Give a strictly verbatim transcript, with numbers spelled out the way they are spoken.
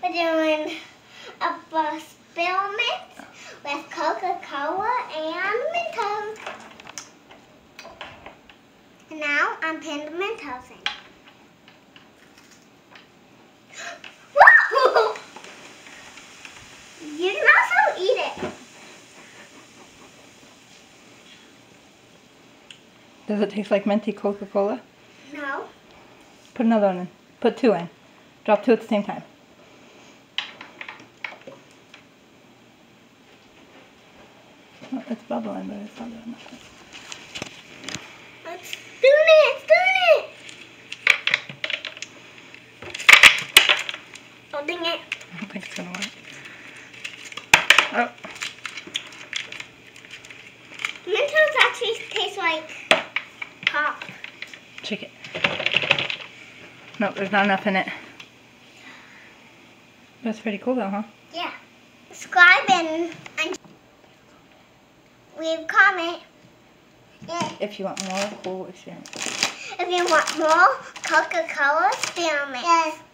We're doing a experiment with Coca-Cola and Mentos. And now I'm putting the Mentos in. Whoa! You can also eat it. Does it taste like minty Coca-Cola? No. Put another one in. Put two in. Drop two at the same time. Oh, it's bubbling, but it's not doing nothing. It's doing it! It's doing it! Oh, dang it. I don't think it's gonna work. Oh. Mentos actually taste like pop. Shake it. Nope, there's not enough in it. That's pretty cool though, huh? Yeah. Subscribe and, and leave a comment. Yeah. If you want more cool experiments. If you want more Coca-Cola experiments. Yes.